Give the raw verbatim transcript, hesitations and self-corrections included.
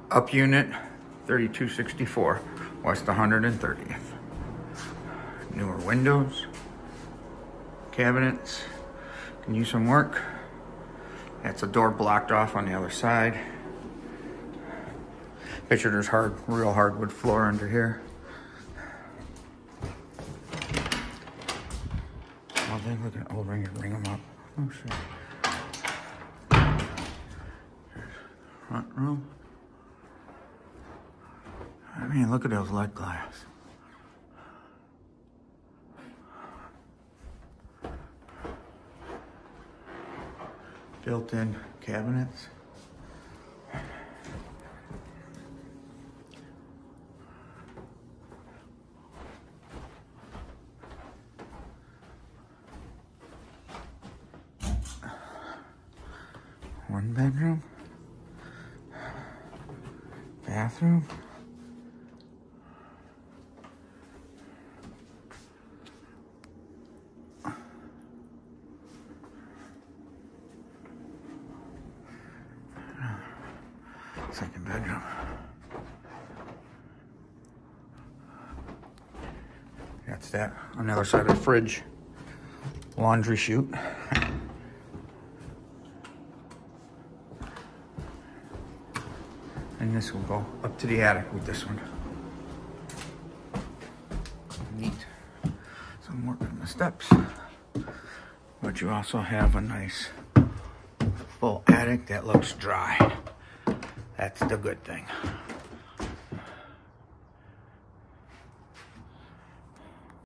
Up unit, thirty-two sixty-four, West one hundred thirtieth. Newer windows, cabinets, can use some work. That's a door blocked off on the other side. Picture there's hard, real hardwood floor under here. Oh, then look at, oh, ring, ring them up. Oh, shit. Front room. I mean, look at those lead glass. Built-in cabinets. One bedroom. Bathroom. Second bedroom. That's that. On the other side of the fridge, laundry chute. And this will go up to the attic with this one. Neat. Some work on the steps. But you also have a nice full attic that looks dry. That's the good thing.